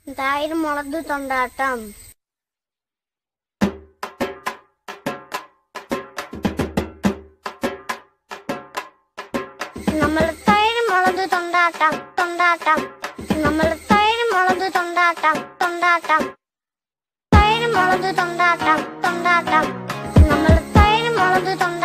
തൈര് മുളക് തൊണ്ടാട്ടം. നമ്മൾ തൈര് മുളക് തൊണ്ടാട്ടം തൊണ്ടാട്ടം. നമ്മൾ തൈര് മുളക് തൊണ്ടാട്ടം തൊണ്ടാട്ടം. തൈര് മുളക് തൊണ്ടാട്ടം തൊണ്ടാട്ടം. നമ്മൾ തൈര് മുളക് തൊണ്ടാട്ടം.